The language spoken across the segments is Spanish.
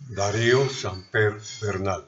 Darío Samper Bernal.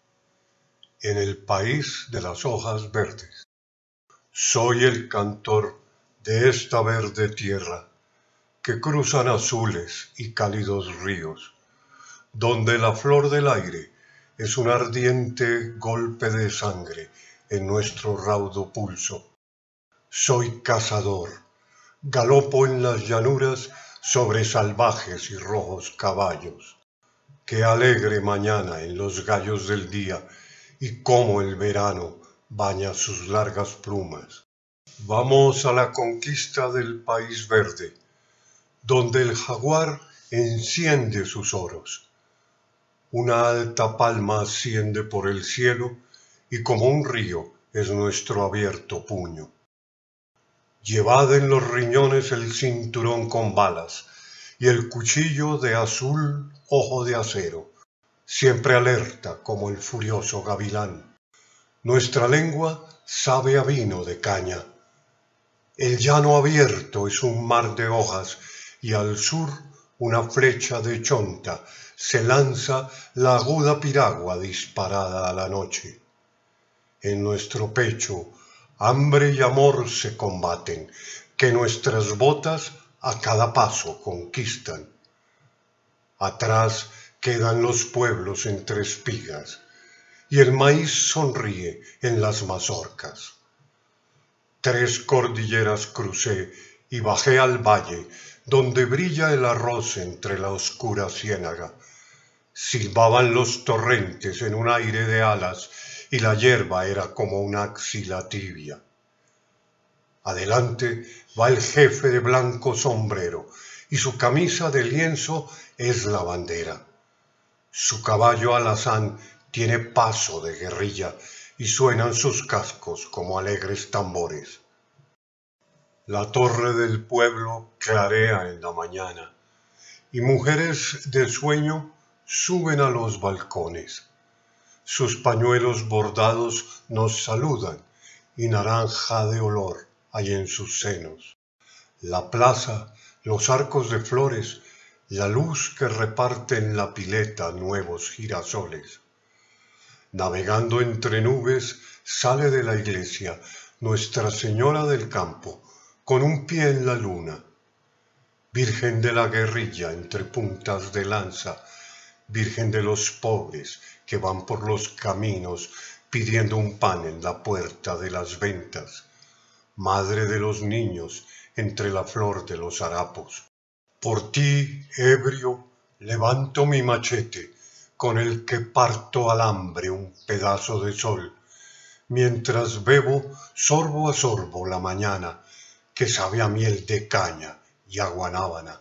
En el país de las hojas verdes. Soy el cantor de esta verde tierra que cruzan azules y cálidos ríos, donde la flor del aire es un ardiente golpe de sangre en nuestro raudo pulso. Soy cazador, galopo en las llanuras sobre salvajes y rojos caballos. Qué alegre mañana en los gallos del día y cómo el verano baña sus largas plumas. Vamos a la conquista del país verde, donde el jaguar enciende sus oros. Una alta palma asciende por el cielo y como un río es nuestro abierto puño. Llevad en los riñones el cinturón con balas y el cuchillo de azul ojo de acero, siempre alerta como el furioso gavilán. Nuestra lengua sabe a vino de caña. El llano abierto es un mar de hojas y al sur una flecha de chonta se lanza la aguda piragua disparada a la noche. En nuestro pecho hambre y amor se combaten, que nuestras botas a cada paso conquistan. Atrás quedan los pueblos entre espigas, y el maíz sonríe en las mazorcas. 3 cordilleras crucé y bajé al valle, donde brilla el arroz entre la oscura ciénaga. Silbaban los torrentes en un aire de alas, y la hierba era como una axila tibia. Adelante va el jefe de blanco sombrero, y su camisa de lienzo es la bandera. Su caballo alazán tiene paso de guerrilla, y suenan sus cascos como alegres tambores. La torre del pueblo clarea en la mañana, y mujeres de sueño suben a los balcones. Sus pañuelos bordados nos saludan, y naranja de olor hay en sus senos. La plaza, los arcos de flores, la luz que reparte en la pileta nuevos girasoles. Navegando entre nubes sale de la iglesia Nuestra Señora del Campo, con un pie en la luna. Virgen de la guerrilla entre puntas de lanza, Virgen de los pobres que van por los caminos pidiendo un pan en la puerta de las ventas. Madre de los niños entre la flor de los harapos. Por ti, ebrio, levanto mi machete, con el que parto al hambre un pedazo de sol, mientras bebo sorbo a sorbo la mañana, que sabe a miel de caña y a guanábana.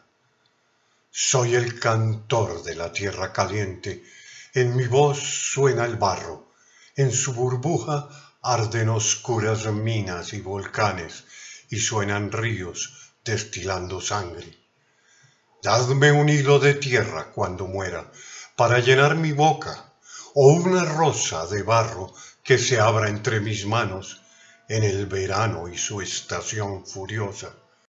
Soy el cantor de la tierra caliente, en mi voz suena el barro, en su burbuja arden oscuras minas y volcanes, y suenan ríos destilando sangre. Dadme un hilo de tierra cuando muera, para llenar mi boca, o una rosa de barro que se abra entre mis manos en el verano y su estación furiosa.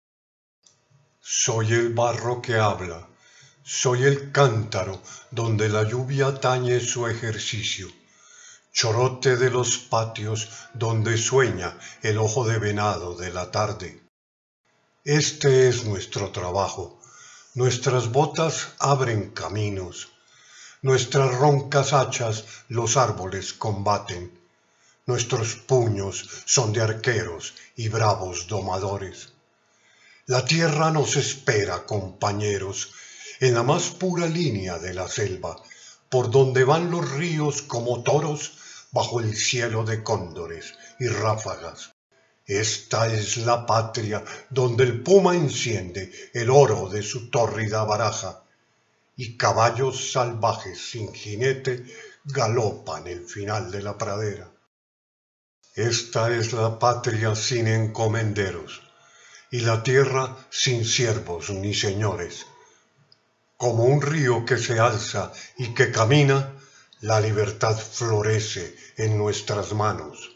Soy el barro que habla, soy el cántaro donde la lluvia tañe su ejercicio, chorote de los patios donde sueña el ojo de venado de la tarde. Este es nuestro trabajo, nuestras botas abren caminos, nuestras roncas hachas los árboles combaten, nuestros puños son de arqueros y bravos domadores. La tierra nos espera, compañeros, en la más pura línea de la selva, por donde van los ríos como toros bajo el cielo de cóndores y ráfagas. Esta es la patria donde el puma enciende el oro de su tórrida baraja, y caballos salvajes sin jinete galopan el final de la pradera. Esta es la patria sin encomenderos, y la tierra sin siervos ni señores. Como un río que se alza y que camina, la libertad florece en nuestras manos.